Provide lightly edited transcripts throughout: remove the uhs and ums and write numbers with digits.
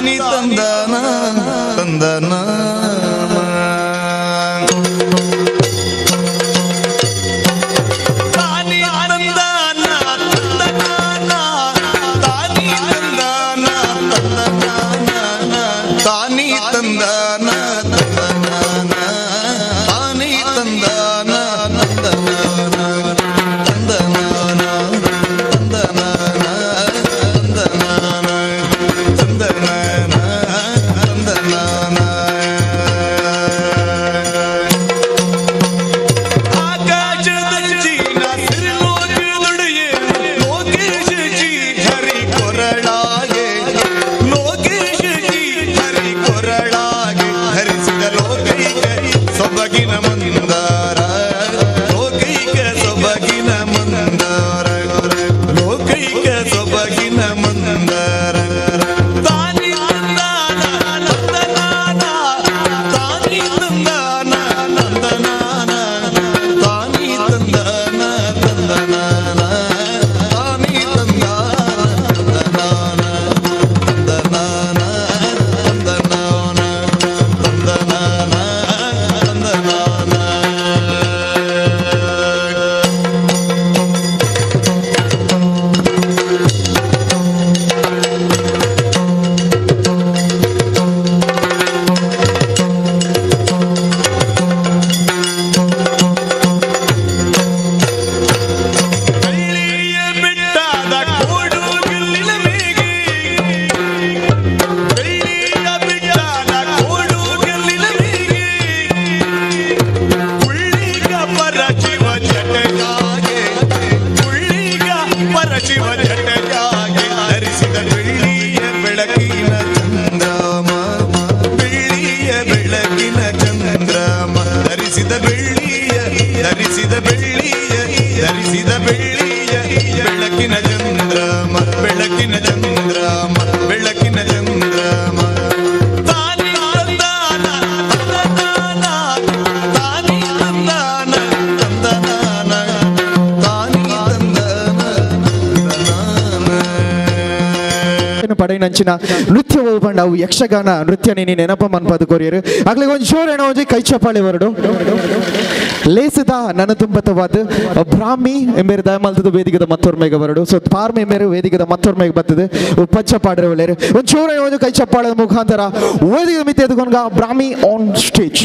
ತಾನಿ ತಂದನ ತಂದನ ಪಡೆಯಂಚಿನ ನೃತ್ಯ ಬಂಡವು ಯಕ್ಷಗಾನ ನೃತ್ಯ ನೀನು ನೆನಪ ಮನ್ಪದು ಕೊರಿಯರು ಆಗ್ಲಿಗೆ ಒಂದು ಶೋರ್ ಏನೋ ಒಂದು ಕೈ ಚಪ್ಪಾಳೆ ಹೊರಡು ಲೇಸದ ನನ್ನ ತುಂಬತವಾದ ಬ್ರಾಹ್ಮಿ ಎಂಬೇರು ದಯಮಲ್ತದ ವೇದಿಕದ ಮತ್ತೊರ್ಮೆಗೆ ಹೊರಡು ಸೊ ಪಾರ್ಮೆ ಎಂಬೇರು ವೇದಿಕದ ಮತ್ತೊರ್ಮೆಗೆ ಬರ್ತದೆ ಪಚ್ಚ ಪಾಡ್ರೆ ಒಳ್ಳೆಯರು ಒಂದು ಶೋರ್ ಏನೋ ಒಂದು ಕೈ ಚಪ್ಪಾಳೆ ಮುಖಾಂತರ ವೇದಿಕೆ ಮಿತಿ ಎದುಕೊಂಡ ಬ್ರಾಹ್ಮಿ ಆನ್ ಸ್ಟೇಜ್.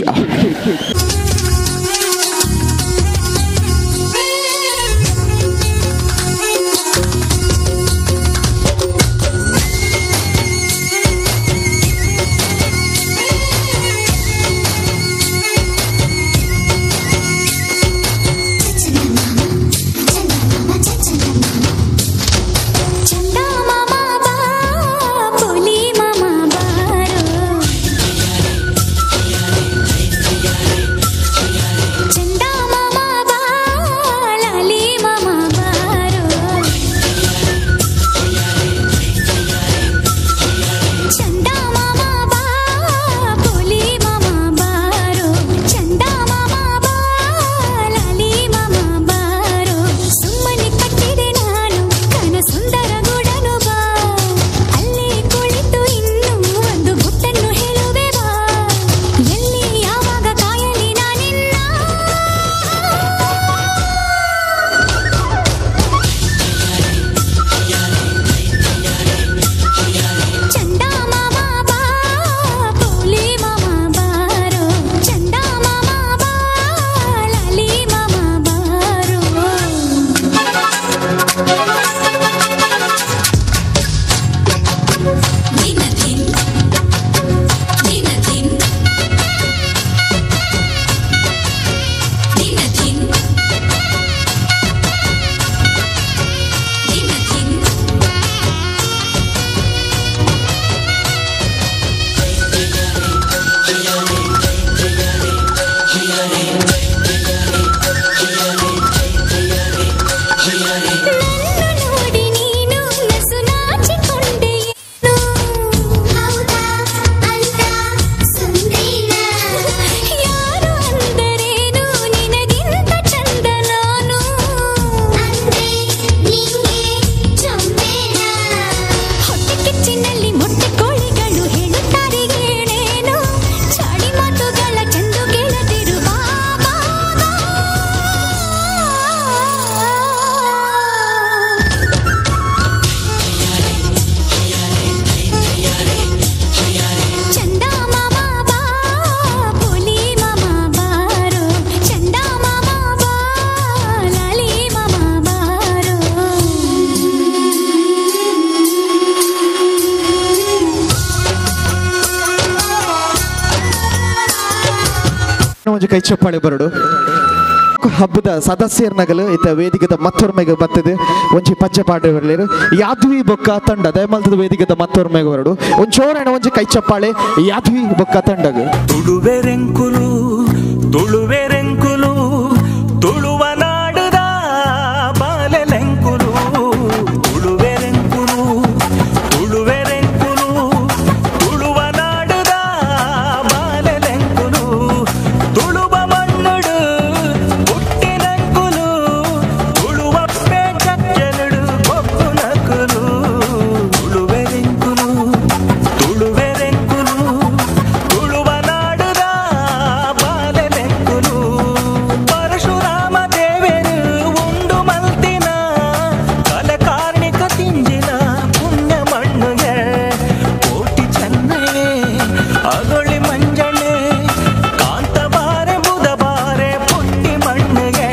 ಒಂಜಿ ಕೈ ಚಪ್ಪಾಳೆ ಬರಡು ಹಬ್ಬದ ಸದಸ್ಯರ್ನಗಲು ಇತ್ತ ವೇದಿಕೆದ ಮತ್ತೊರ್ಮೆಗೆ ಬರ್ತದೆ ಒಂಜಿ ಪಚ್ಚೆ ಪಾಠ ಬರಲೇರು ಯಾದ್ವಿ ಬೊಕ್ಕ ತಂಡ ದಯಮಲ್ತದ ವೇದಿಕೆದ ಮತ್ತೊರ್ಮೆಗೆ ಬರಡು ಒಂಜಿ ಚೋರಣ ಒಂಜಿ ಕೈ ಚಪ್ಪಾಳೆ ಯಾದ್ವಿ ಬೊಕ್ಕ ತಂಡಗ ತುಳುವೆರೆಂಕುಲು ತುಳುವೆರೆಂಕುಲು ತುಳುವ ನಾಡುದ ಬಾಲೆಲೆಂಕುಲು ತುಳುವೆರೆಂಕುಲು ತುಳುವೆರೆಂಕುಲು ತುಳುವ ನಾಡುದ ಬಾಲೆಲೆಂಕುಲು ತುಳುವ ಮಣ್ಣುಡು ಹುಟ್ಟಿನಂಕುಲು ತುಳುವ ಪೇಚಕ್ಕೆಲುಡು ಕೊಪ್ಪು ನಕುಲು ತುಳುವೆರೆಂಕುಲು ತುಳುವೆರೆಂಕುಲು ತುಳುವ ನಾಡುದ ಬಾಲೆಲೆಂಕುಲು ಪರಶುರಾಮ ದೇವರು ಉಂಡು ಮಲ್ತಿನ ಕಲಕಾರ್ಣಿಕ ತಿಂಜಿನ ಪುಣ್ಯ ಮಣ್ಣುಗೆ ಕೋಟಿ ಚೆನ್ನೈ ಅಗೊಳಿ ಮಂಜಣ್ಣೆ ಕಾಂತಬಾರೆ ಬುಧಬಾರೆ ಪುಟ್ಟಿ ಮಣ್ಣುಗೆ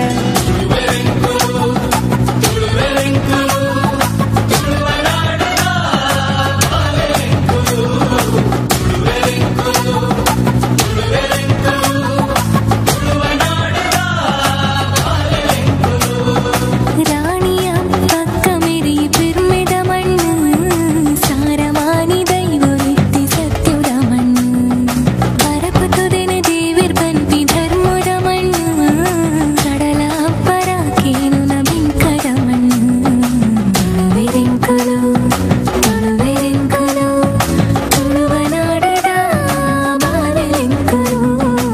ರಾಣಿಯ ಪಕ್ಕ ಮೆರಿ ಪಿರ್ಮೆದ ಮಣ್ಣು ಸಾರವಾನಿ ದೈವ ವ್ಯಕ್ತಿ ಸತ್ಯುದ ಮಣ್ಣು ಪರಪುತುದೆನೆ ದೇವಿರ್ ಬಂತಿ ಧರ್ಮದ ಮಣ್ಣು ಕಡಲ ಅಪ್ಪರ ಕೇನು ನಬಿಂಕದ ಮಣ್ಣು ತುಳುವೆರೆಂಕುಲು ತುಳುವೆರೆಂಕುಲು ತುಳುವ ನಾಡದ ಬಾಲೆಲೆಂಕುಲು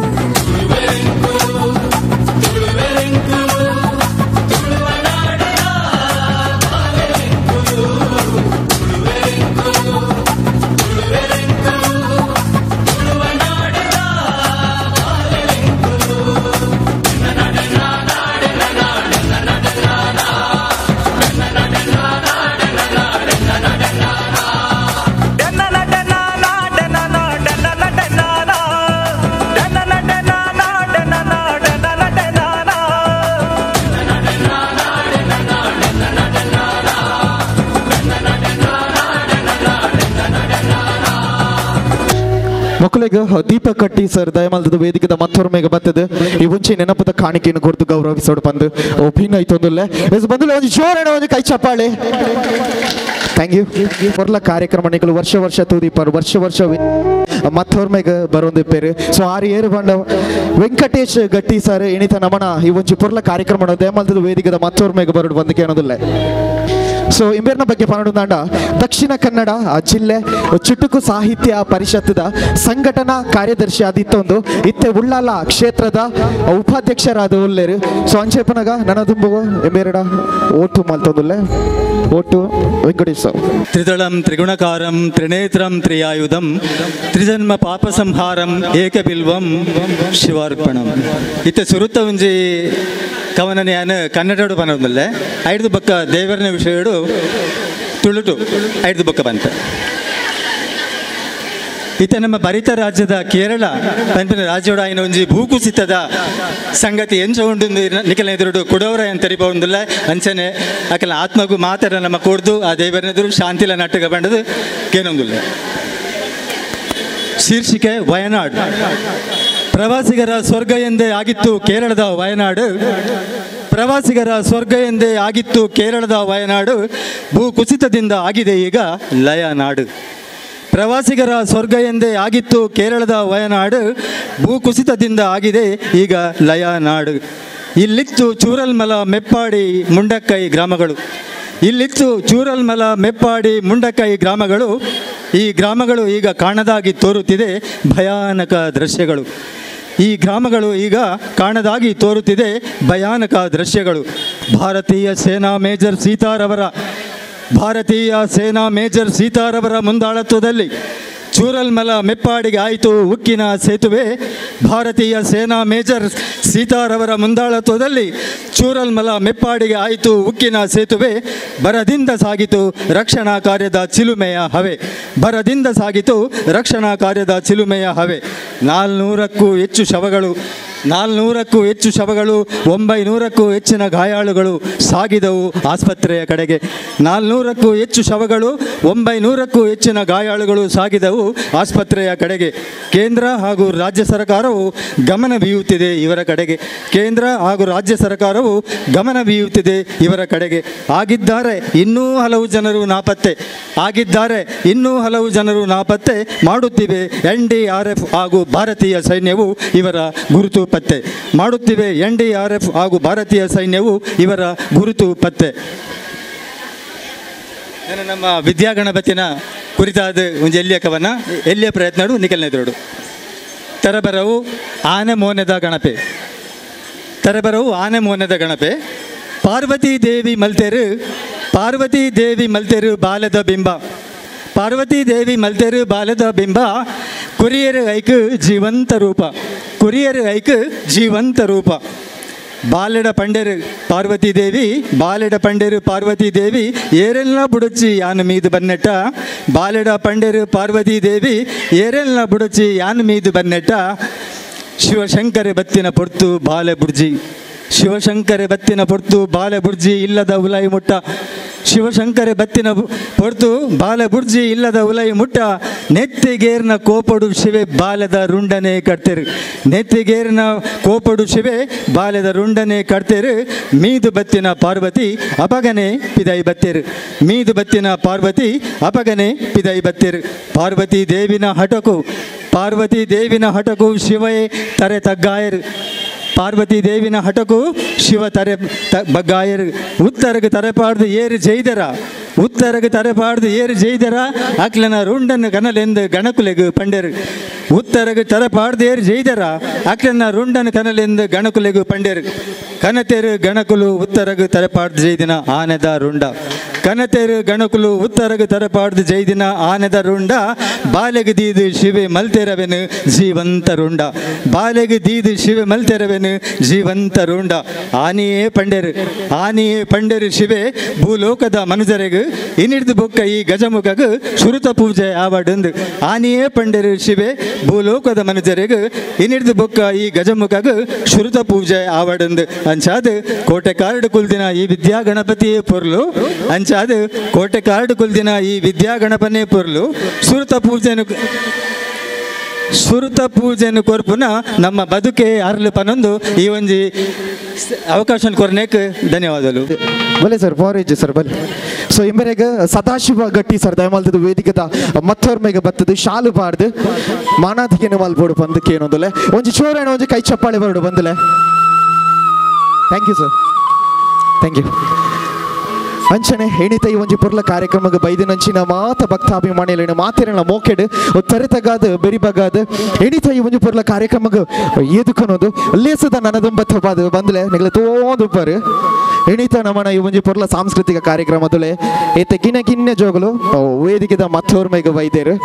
ಮಕ್ಕಳಿಗೆ ದೀಪಕ್ ಕಟ್ಟಿ ಸರ್ ದಯಮಲ್ತದ ವೇದಿಕೆದ ಮತ್ತೊರ್ಮೆಗೆ ಬರ್ತದೆ ಈ ಮುಂಚೆ ನೆನಪದ ಕಾಣಿಕೆಯನ್ನು ಕೊಡ್ತು ಗೌರವಿಸೋಡು ಬಂದು ಒಪಿನ್ ಆಯ್ತೊಂದುಲ್ಲೆ ಬಂದು ಒಂದು ಜೋರಣ ಒಂದು ಕೈ ಚಪ್ಪಾಳೆ ಥ್ಯಾಂಕ್ ಯು ಬರ್ಲ ಕಾರ್ಯಕ್ರಮಗಳು ವರ್ಷ ವರ್ಷ ತೂದೀಪಾರು ವರ್ಷ ಮತ್ತೊರ್ಮೆಗೆ ಬರೋದು ಪೇರು ಸೊ ಆರು ಏರು ಬಂಡ ವೆಂಕಟೇಶ್ ಗಟ್ಟಿ ಸರ್ ಎಣಿತ ನಮನ ಈ ಒಂಚಿ ಪೊರ್ಲ ಕಾರ್ಯಕ್ರಮ ದಯಮಲ್ತದ ವೇದಿಕೆದ ಮತ್ತೊರ್ಮೆಗೆ ಬರೋದು ಬಂದಕ್ಕೆ ಅನ್ನೋದಿಲ್ಲ ಸೊ ಇಂಬೇರ್ನ ಬಗ್ಗೆ ಪನ್ನೊಂದಾಂಡ ದಕ್ಷಿಣ ಕನ್ನಡ ಜಿಲ್ಲೆ ಚುಟುಕು ಸಾಹಿತ್ಯ ಪರಿಷತ್ತದ ಸಂಘಟನಾ ಕಾರ್ಯದರ್ಶಿ ಆದಿತ್ತೊಂದು ಇತ್ತೆ ಉಳ್ಳಾಲ ಕ್ಷೇತ್ರದ ಉಪಾಧ್ಯಕ್ಷರಾದ ಉಲ್ಲೇರು ಸೊ ಅಂಚೆಪನಗ ನನ್ನ ತುಂಬುವ ಎಂಬೇರಡ ಓಟು ಮಲ್ತೊಂದುಲ್ಲೆ ಓಟು ವೆಂಕಟೇಶ್ ತ್ರಿದಳಂ ತ್ರಿಗುಣಕಾರಂ ತ್ರಿನೇತ್ರಂ ತ್ರಿಯಾಯುಧಂ ತ್ರಿಜನ್ಮ ಪಾಪ ಸಂಹಾರಂ ಏಕಬಿಲ್ವಂ ಶಿವಾರ್ಪಣಂ ಇತ್ತೆ ಸುರುತ್ತ ಒಂಜಿ ಕವನನೆ ಯಾನು ಕನ್ನಡಡು ಪನ್ನೊಂದುಲ್ಲೆ ಐದು ಬೊಕ್ಕ ದೇವರನ ವಿಷಯಡು ತುಳುಟು ಐದು ಬೊಕ್ಕ ಬಂತ ಇತ್ತ ನಮ್ಮ ಭರಿತ ರಾಜ್ಯದ ಕೇರಳ ಪಂಪಿನ ರಾಜ್ಯೋಡ ಆಯ್ನ ಒಂಜಿ ಭೂಕುಸಿತದ ಸಂಗತಿ ಎಂಚ ಉಂಡು ನಿಖಲ ಎದುರುಡು ಕುಡವರ ಅಂತ ತರಿಪೊಂದುಲ್ಲ ಅಂಚನೆ ಅಕಲ ಆತ್ಮಗೂ ಮಾತರ ನಮ್ಮ ಕೊಡ್ದು ಆ ದೇವರನ ಎದುರು ಶಾಂತಿಲ ನಟ್ಟಗ ಬಂಡದು ಕೇನೊಂದುಲ್ಲ ಶೀರ್ಷಿಕೆ ವಯನಾಡ್ ಪ್ರವಾಸಿಗರ ಸ್ವರ್ಗ ಎಂದೇ ಆಗಿತ್ತು ಕೇರಳದ ವಯನಾಡು ಪ್ರವಾಸಿಗರ ಸ್ವರ್ಗ ಎಂದೇ ಆಗಿತ್ತು ಕೇರಳದ ವಯನಾಡು ಭೂ ಕುಸಿತದಿಂದ ಆಗಿದೆ ಈಗ ಲಯ ನಾಡು ಪ್ರವಾಸಿಗರ ಸ್ವರ್ಗ ಎಂದೇ ಆಗಿತ್ತು ಕೇರಳದ ವಯನಾಡು ಭೂ ಕುಸಿತದಿಂದ ಆಗಿದೆ ಈಗ ಲಯ ನಾಡು ಇಲ್ಲಿತ್ತು ಚೂರಲ್ಮಲ ಮೆಪ್ಪಾಡಿ ಮುಂಡಕ್ಕೈ ಗ್ರಾಮಗಳು ಇಲ್ಲಿತ್ತು ಚೂರಲ್ಮಲ ಮೆಪ್ಪಾಡಿ ಮುಂಡಕ್ಕೈ ಗ್ರಾಮಗಳು ಈ ಗ್ರಾಮಗಳು ಈಗ ಕಾಣದಾಗಿ ತೋರುತ್ತಿದೆ ಭಯಾನಕ ದೃಶ್ಯಗಳು ಈ ಗ್ರಾಮಗಳು ಈಗ ಕಾಣದಾಗಿ ತೋರುತ್ತಿದೆ ಭಯಾನಕ ದೃಶ್ಯಗಳು ಭಾರತೀಯ ಸೇನಾ ಮೇಜರ್ ಸೀತಾರವರ ಮುಂದಾಳತ್ವದಲ್ಲಿ ಚೂರಲ್ಮಲ ಮೆಪ್ಪಾಡಿಗೆ ಆಯಿತು ಉಕ್ಕಿನ ಸೇತುವೆ ಭಾರತೀಯ ಸೇನಾ ಮೇಜರ್ ಸೀತಾರವರ ಮುಂದಾಳತ್ವದಲ್ಲಿ ಚೂರಲ್ಮಲ ಮೆಪ್ಪಾಡಿಗೆ ಆಯಿತು ಉಕ್ಕಿನ ಸೇತುವೆ ಬರದಿಂದ ಸಾಗಿತು ರಕ್ಷಣಾ ಕಾರ್ಯದ ಚಿಲುಮೆಯ ಹವೆ ಬರದಿಂದ ಸಾಗಿತು ರಕ್ಷಣಾ ಕಾರ್ಯದ ಚಿಲುಮೆಯ ಹವೆ 400ಕ್ಕೂ ಹೆಚ್ಚು ಶವಗಳು 900ಕ್ಕೂ ಹೆಚ್ಚಿನ ಗಾಯಾಳುಗಳು ಸಾಗಿದವು ಆಸ್ಪತ್ರೆಯ ಕಡೆಗೆ 400ಕ್ಕೂ ಹೆಚ್ಚು ಶವಗಳು 900ಕ್ಕೂ ಹೆಚ್ಚಿನ ಗಾಯಾಳುಗಳು ಸಾಗಿದವು ಆಸ್ಪತ್ರೆಯ ಕಡೆಗೆ ಕೇಂದ್ರ ಹಾಗೂ ರಾಜ್ಯ ಸರ್ಕಾರವು ಗಮನ ಬೀಯುತ್ತಿದೆ ಇವರ ಕಡೆಗೆ. ಕೇಂದ್ರ ಹಾಗೂ ರಾಜ್ಯ ಸರ್ಕಾರವು ಗಮನ ಬೀಯುತ್ತಿದೆ ಇವರ ಕಡೆಗೆ. ಆಗಿದ್ದಾರೆ ಇನ್ನೂ ಹಲವು ಜನರು ನಾಪತ್ತೆ. ಆಗಿದ್ದಾರೆ ಇನ್ನೂ ಹಲವು ಜನರು ನಾಪತ್ತೆ ಮಾಡುತ್ತಿವೆ NDRF ಹಾಗೂ ಭಾರತೀಯ ಸೈನ್ಯವು ಇವರ ಗುರುತು ಪತ್ತೆ ಮಾಡುತ್ತಿವೆ. NDRF ಹಾಗೂ ಭಾರತೀಯ ಸೈನ್ಯವು ಇವರ ಗುರುತು ಪತ್ತೆ. ನಾನು ನಮ್ಮ ವಿದ್ಯಾಗಣಪತಿನ ಕುರಿತಾದ ಒಂದು ಎಲ್ಲಿಯ ಕವನ ಎಲ್ಲಿಯ ಪ್ರಯತ್ನಡು ನಿಖಲ್ನೆದುರು ತರಬರವು ಆನೆ ಮೋನೆದ ಗಣಪೆ. ತರಬರವು ಆನೆ ಮೋನೆದ ಗಣಪೆ. ಪಾರ್ವತಿ ದೇವಿ ಮಲ್ತೆರು ಬಾಲದ ಬಿಂಬ. ಪಾರ್ವತಿ ದೇವಿ ಮಲ್ತೆರು ಬಾಲದ ಬಿಂಬ. ಕುರಿಯರು ಐಕ್ ಜೀವಂತ ರೂಪ. ಕುರಿಯರು ಐಕ್ ಜೀವಂತ ರೂಪ. ಬಾಲೆಡ ಪಂಡೆರು ಪಾರ್ವತಿ ದೇವಿ. ಬಾಲೆಡ ಪಂಡೆರು ಪಾರ್ವತಿ ದೇವಿ ಏರೆಲ್ಲ ಬುಡಚಿ ಯಾನು ಮೀದು ಬನ್ನೆಟ್ಟ. ಬಾಲೆಡ ಪಂಡೆರು ಪಾರ್ವತಿ ದೇವಿ ಏರೆಲ್ಲ ಬುಡಚಿ ಯಾನು ಮೀದು ಬನ್ನೆಟ್ಟ. ಶಿವಶಂಕರ ಬತ್ತಿನ ಪೊರ್ತು ಬಾಲೆ ಬುರ್ಜಿ. ಶಿವಶಂಕರ ಬತ್ತಿನ ಪೊರ್ತು ಬಾಲೆ ಬುರ್ಜಿ ಇಲ್ಲದ ಉಲೈ ಮುಟ್ಟ. ಶಿವಶಂಕರ ಬತ್ತಿನ ಪೊರ್ತು ಬಾಲೆ ಬುರ್ಜಿ ಇಲ್ಲದ ಉಲೈ ಮುಟ್ಟ. ನೆತ್ತಿಗೇರ್ನ ಕೋಪಡು ಶಿವೆ ಬಾಲದ ರುಂಡನೆ ಕಟ್ತೆರು. ನೆತ್ತಿಗೇರ್ನ ಕೋಪಡು ಶಿವೆ ಬಾಲದ ರುಂಡನೆ ಕಟ್ತೆರು. ಮೀದು ಬತ್ತಿನ ಪಾರ್ವತಿ ಅಪಗನೆ ಪಿದೈ ಬತ್ತೆರು. ಮೀದು ಬತ್ತಿನ ಪಾರ್ವತಿ ಅಪಗನೆ ಪಿದೈ ಬತ್ತೆರು. ಪಾರ್ವತಿ ದೇವಿನ ಹಠಕು ಪಾರ್ವತಿ ದೇವಿನ ಹಠಕು ಶಿವೇ ತರೆ ತಗ್ಗಾಯರು. ಪಾರ್ವತಿ ದೇವಿನ ಹಠಕು ಶಿವ ತರೆ ಬಗ್ಗಾಯರು. ಉತ್ತರಗೆ ತರೆಪಾಡ್ದು ಏರು ಜೈದರ. ಉತ್ತರಗೆ ತರೆಪಾಡ್ದು ಏರು ಜೈದರ. ಅಕ್ಲನ ರುಂಡನ್ನು ಕನಲೆಂದು ಗಣಕುಲೆಗು ಪಂಡೆರು. ಉತ್ತರಗೆ ತರೆಪಾಡ್ದು ಏರು ಜೈದರ. ಅಕ್ಲನ ರುಂಡನ್ನು ಕನಲೆಂದು ಗಣಕುಲೆಗು ಪಂಡೆರು. ಕನತೆರು ಗಣಕುಲು ಉತ್ತರಗೆ ತರೆಪಾಡ್ದು ಜೈದಿನ ಆನೆದ ರುಂಡ. ಕನತೆರು ಗಣಕುಲು ಉತ್ತರಗೆ ತರೆಪಾಡ್ದು ಜೈದಿನ ಆನೆದ ರುಂಡ. ಬಾಲೆಗೆ ದೀದು ಶಿವೆ ಮಲ್ತೆರವೆನು ಜೀವಂತ ರುಂಡ. ಬಾಲೆಗೆ ದೀದು ಶಿವೆ ಮಲ್ತೆರವೆನು ಜೀವಂತ ರುಂಡ. ಆನೆಯೇ ಪಂಡೆರು ಆನೆಯೇ ಪಂಡೆರು ಶಿವೆ ಭೂಲೋಕದ ಮನುಜರೆಗೂ ಇನ್ನಿಡ್ದು ಬೊಕ್ಕ ಈ ಗಜಮುಖಗೂ ಶ್ರುತ ಪೂಜೆ ಆವಡಂದು. ಆನೆಯೇ ಪಂಡೆರು ಶಿವೆ ಭೂಲೋಕದ ಮನುಜರೆಗೂ ಇನ್ನಿಡ್ದು ಬೊಕ್ಕ ಈ ಗಜಮುಖಗೂ ಶ್ರುತ ಪೂಜೆ ಆವಡಂದು. ಅಂಚಾದು ಕೋಟೆ ಕಾರ್ಡು ಕುಲ್ದಿನ ಈ ವಿದ್ಯಾ ಗಣಪತಿಯೇ ಪೊರ್ಲು. ಅಂಚಾದು ಕೋಟೆ ಕಾರ್ಡು ಕುಲ್ದಿನ ಈ ವಿದ್ಯಾ ಗಣಪನೇ ಪೊರ್ಲು. ಸುರುತ ಪೂಜೆಯನ್ನು ಕೊರ್ಪುನ ನಮ್ಮ ಬದುಕೆ ಅರ್ಲು ಪನೊಂದು ಈ ಒಂಜಿ ಅವಕಾಶ ಕೊರ್ನೇಕ್ ಧನ್ಯವಾದಗಳು. ಬಲೆ ಸರ್ ಫಾರೇಜ್ ಸರ್ ಬಲೆ. ಸೊ ಇಂಬರೆಗ ಸದಾಶಿವ ಗಟ್ಟಿ ಸರ್ ದಯಮಾಲ್ತದ ವೇದಿಕದ ಮತ್ತೊರ್ಮೆಗೆ ಬತ್ತದು ಶಾಲು ಪಾಡ್ದು ಮಾನಾಧಿಕೆನ ಮಲ್ಬೋಡು ಬಂದಕ್ಕೆ ಏನೊಂದಲೆ ಒಂಜಿ ಚೋರೇಣ ಒಂಜಿ ಕೈ ಚಪ್ಪಾಳೆ ಬರೋಡು ಬಂದಲೆ. Thank you sir, thank you. ಅಂಚನೆ ಎಣಿತ ಈ ಒಂಜಿ ಪುರ್ಲ ಕಾರ್ಯಕ್ರಮಕ್ಕೆ ಬೈದಿನಂಚಿನ ಮಾತ ಭಕ್ತಾಭಿಮಾನಿಗಳ ಮಾತಿರಣ ಮೋಕೆಡ್ ತೆರೆತಗಾದ ಬೆರಿಬಗಾದ ಎಣಿತ ಈ ಒಂಜಿ ಪುರ್ಲ ಕಾರ್ಯಕ್ರಮಕ್ಕೆ ಎದುಕೊನೋದು ಲೇಸದ ನನದುಂಬತ್ತಬಾದ ಬಂದಲೆ ನಿಗಲ ತೋದುಬ್ಬರು ಎಣಿತ ನಮ್ಮನ ಈ ಒಂಜಿ ಪುರ್ಲ ಸಾಂಸ್ಕೃತಿಕ ಕಾರ್ಯಕ್ರಮದಲೆ ಏತೆ ಕಿನ್ನೆ ಜೋಗಲು ವೇದಿಕೆದ ಮತ್ತೋರ್ಮೆಗೆ ಬೈದೇರು.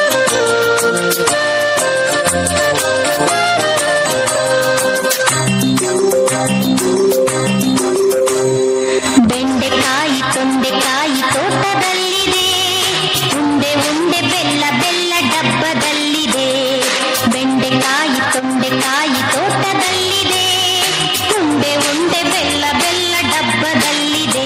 ಬೆಂಡೆಕಾಯಿ ತೊಂಡೆಕಾಯಿ ತೋಟದಲ್ಲಿದೆ. ಉಂಡೆ ಉಂಡೆ ಬೆಲ್ಲ ಬೆಲ್ಲ ಡಬ್ಬದಲ್ಲಿದೆ. ಬೆಂಡೆಕಾಯಿ ತೊಂಡೆಕಾಯಿ ತೋಟದಲ್ಲಿದೆ. ಉಂಡೆ ಉಂಡೆ ಬೆಲ್ಲ ಬೆಲ್ಲ ಡಬ್ಬದಲ್ಲಿದೆ.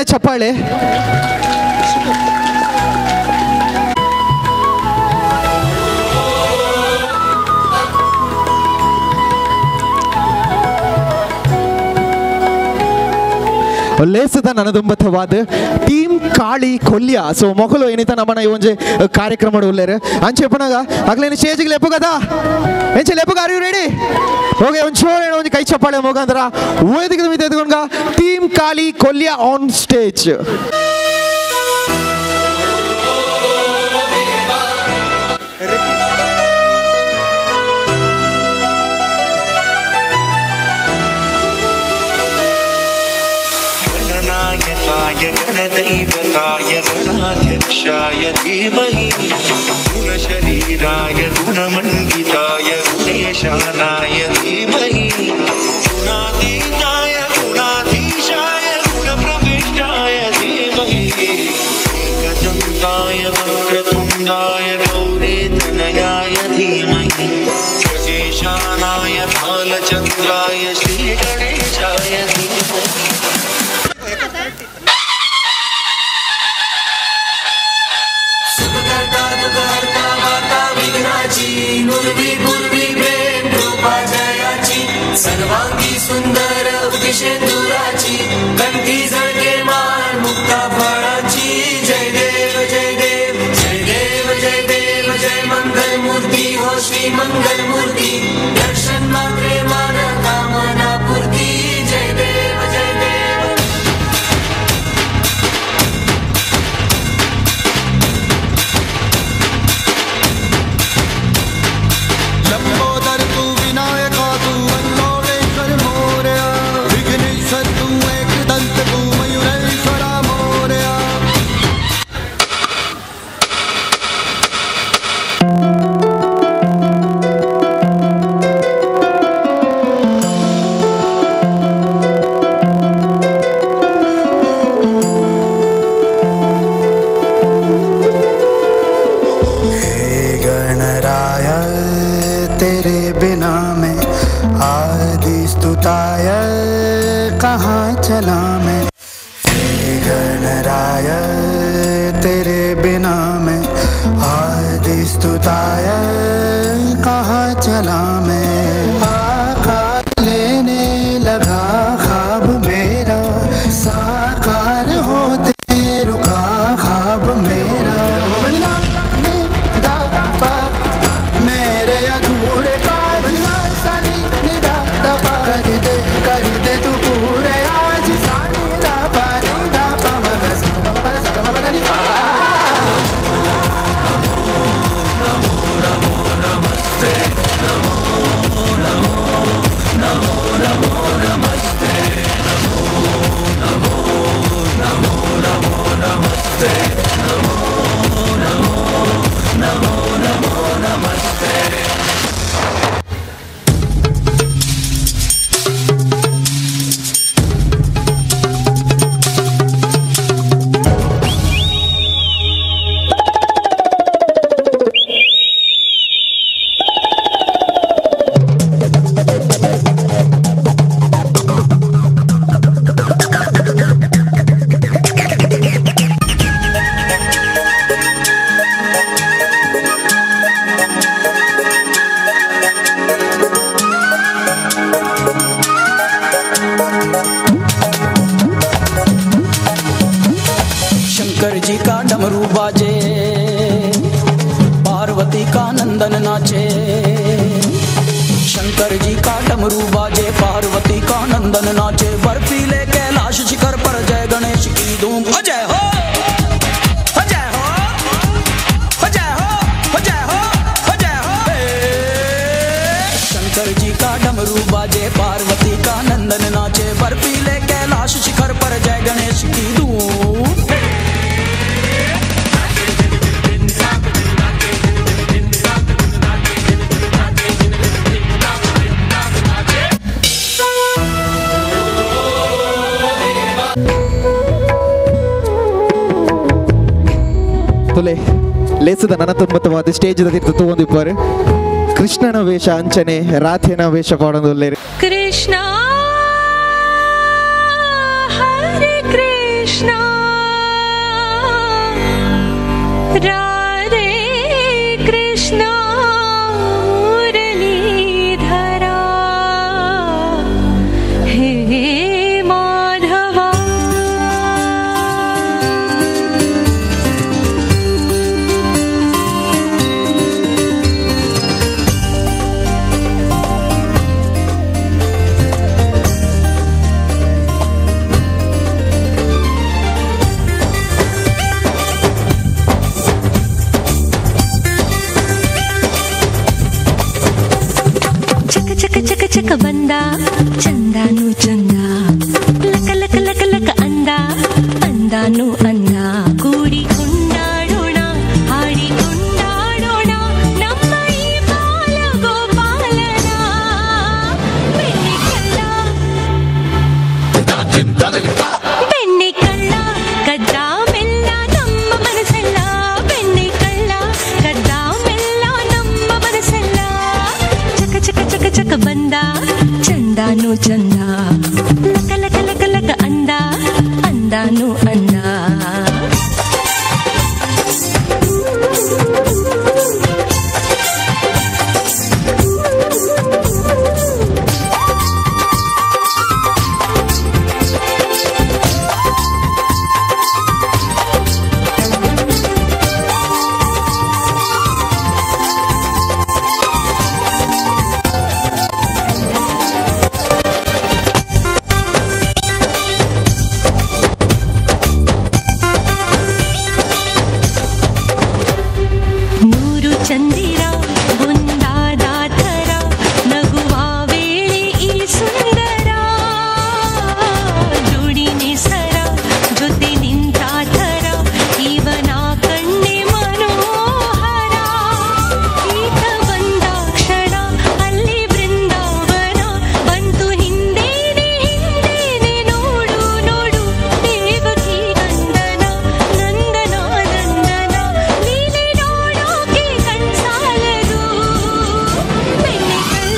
ಚಪ್ಪಾಳೆ. ಲೇಸದ ನನದುಂಬತವಾದ ಟೀಮ್ ಕಾಳಿ ಕೊಲ್ಯ ಸೊ ಮೊಕಲು ಏನಿತ ನಮ್ಮನ ಈ ಒಂಜೆ ಕಾರ್ಯಕ್ರಮ ಉಳ್ಳೇರು ಅಂಚೆ ಪುನಗ ಆಗ್ಲೇನು ಸ್ಟೇಜ್ಗೆ ಲೆಪ್ಪು ಕದಾ ಎಂಚೆ ಲೆಪ್ಪು ಆರ್ ಯು ರೆಡಿ ಓಕೆ ಒಂದು ಶೋ ಏನೋ ಒಂದು ಕೈ ಚಪ್ಪಾಳೆ ಮುಖಾಂತರ ವೇದಿಕೆ ಮೇಲೆ ಎದ್ಕೊಂಡ team Kali Kolya on stage. गणदैवताय गणाध्यक्षाय धीमहि गुणशरीराय गुणमण्डिताय गुणयशानाय धीमहि गुणातीताय गुणाधीशाय गुणप्रविष्टाय धीमहि एकदन्ताय वक्रतुण्डाय गौरीतनयाय धीमहि गजेशानाय बालचन्द्राय श्रीगणेशाय धीमहि. सर्वांगी सुंदर उदिशेंदुराची कंठी झळके मान मुक्ता फळाची जय देव जय देव जय देव जय देव जय मंगल मूर्ती हो श्री मंगल मूर्ती दर्शन मात्रे मान कामना पूर्ती जय देव जय देव. लंबोदर तू विनायका तू अल्लोळेश्वर मोरया विघ्नेश्वर तू एकदंत तू मयूरेश्वरा मोरया. तेरे बिना मैं आदि स्तुताय कहाँ चला मैं. हे गणराय तेरे बिना मैं आदि स्तुताय कहाँ चला मैं. आकार लेने लगा ख्वाब मेरा साकार होते रुका ख्वाब मेरा. मेरे अधूरे काज सानी निदा दबा कर दे तू पूरे आज सानी दा पानी दा पवन सगम सगम बदनी पा. नमो नमो नमस्ते नमो नमो नमो नमो नमस्ते नमो नमो नमो नमो नमस्ते नमो नमो नमो नमो नमस्ते. शंकर जी का डमरू बाजे पार्वती का नंदन नाचे. शंकर जी का डमरू बाजे पार्वती का नंदन नाचे. बर्फीले कैलाश शिखर पर जय गणेश की धूम. अजय हो अजय हो अजय हो अजय हो अजय हो. शंकर जी का डमरू बाजे पार्वती का नंदन नाचे. बर्फीले कैलाश शिखर पर जय गणेश की धूम. ತುಲೆ ಲೇಸದ ನನತೊಂಬತ್ತವಾದ ಸ್ಟೇಜ್ ತೀರ್ಥ ತಗೊಂಡಿದ್ದಾರೆ ಕೃಷ್ಣನ ವೇಷ ಅಂಚನೆ ರಾಧೆನ ವೇಷ ಕೊಡೋದು ಕೃಷ್ಣ ಹರೇ ಕೃಷ್ಣ कृष्ण राधे कृष्ण मुरलीधरा हे माधवा ಚಕ ಬಂದ ಚಂದಾನು ಚಂದ ಲಕ ಲಕ ಲಕ ಲಕ ಅಂದ ಅಂದಾನು ಅಂದ ಕೂಡಿ ಕೊಂಡಾಡೋಣ ಹಾಡಿ ಕೊಂಡಾಡೋಣ ನಮ್ಮ ಈ ಬಾಲ ಗೋಪಾಲನ ಬೆಣ್ಣೆ ಕಳ್ಳ ಕದ್ದ ಮೆಲ್ಲ ನಮ್ಮ ಮನಸ್ಸೆಲ್ಲ ಬೆಣ್ಣೆ ಕಳ್ಳ ಕದ್ದ ಮೆಲ್ಲ ನಮ್ಮ ಮನಸ್ಸೆಲ್ಲ ಚಕ ಚಕ ಚಕ ಚಕ ಬಂದ ಚಂದಾನು ಚಂದ ಲಕ ಲಕ ಲಕ ಲಕ ಅಂದ ಅಂದಾನು ಅಂದ ಚಂದಿರ ಒಂದಾದ ಥರ ನಗುವ ವೇಳೆ ಈ ಸುಂದರ ಜೋಡಿನೆ ಸರ ಜೊತೆ ನಿಂತ ಥರ ಇವನ ಕಣ್ಣೆ ಮನೋಹರ ಈತ ಬಂದ ಕ್ಷಣ ಅಲ್ಲಿ ಬೃಂದಾವನ ಬಂತು ಹಿಂದೇನೆ ಹಿಂದೇನೆ ನೋಡು ನೋಡು ದೇವಕಿ ನಂದನ ನಂದನ ನಂದನ ಲೀಲೆ ನೋಡೋಕೆ ಕಣ್ಸಾಲದು ಬೆಣ್ಣೆ ಕಳ್ಳ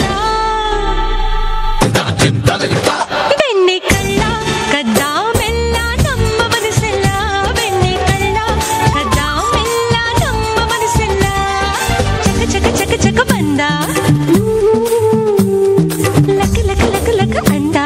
ಕದ್ದ ಮೆಲ್ಲ ನಮ್ಮ ಮನಸ್ಸೆಲ್ಲ ಬೆಣ್ಣೆ ಕಳ್ಳ ಕದ್ದ ಮೆಲ್ಲ ನಮ್ಮ ಮನಸ್ಸೆಲ್ಲ ಚಕ ಚಕ ಚಕ ಚಕ ಬಂದ ಲಕ ಲಕ ಲಕ ಲಕ ಅಂದ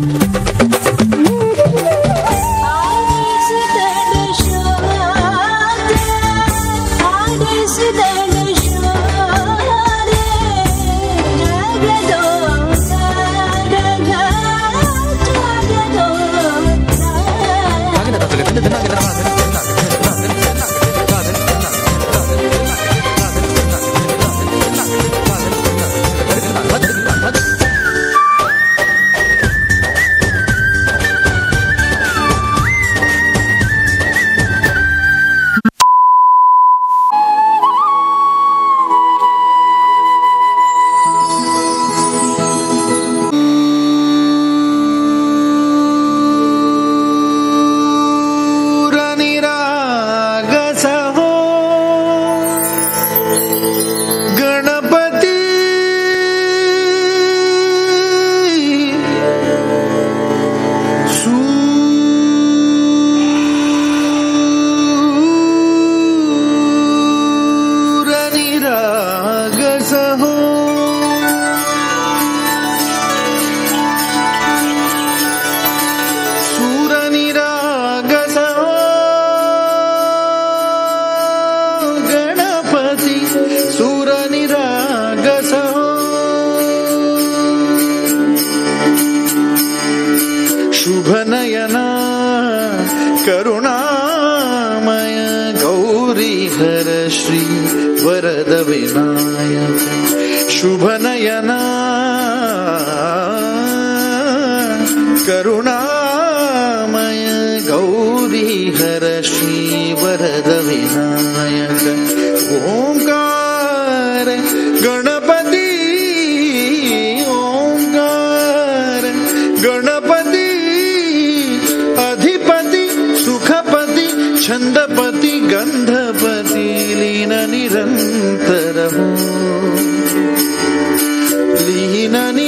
ಶುಭನಯನ ಕರುಣಾಮಯ ಗೌರಿಹರ ಶ್ರೀ ವರದ ವಿನಾಯಕ ಶುಭನಯನ ಕರುಣಾಮಯ ಗೌರಿಹರ ಶ್ರೀ ವರದ ವಿನಾಯಕ ಓಂಕಾರ ಗಣಪತಿ ಓಂಕಾರ ಗಣಪತಿ ಅಧಿಪತಿ ಸುಖಪತಿ ಛಂದಪತಿ ಗಂಧಪತಿ ಲೀನ ನಿರಂತರ ಲೀನ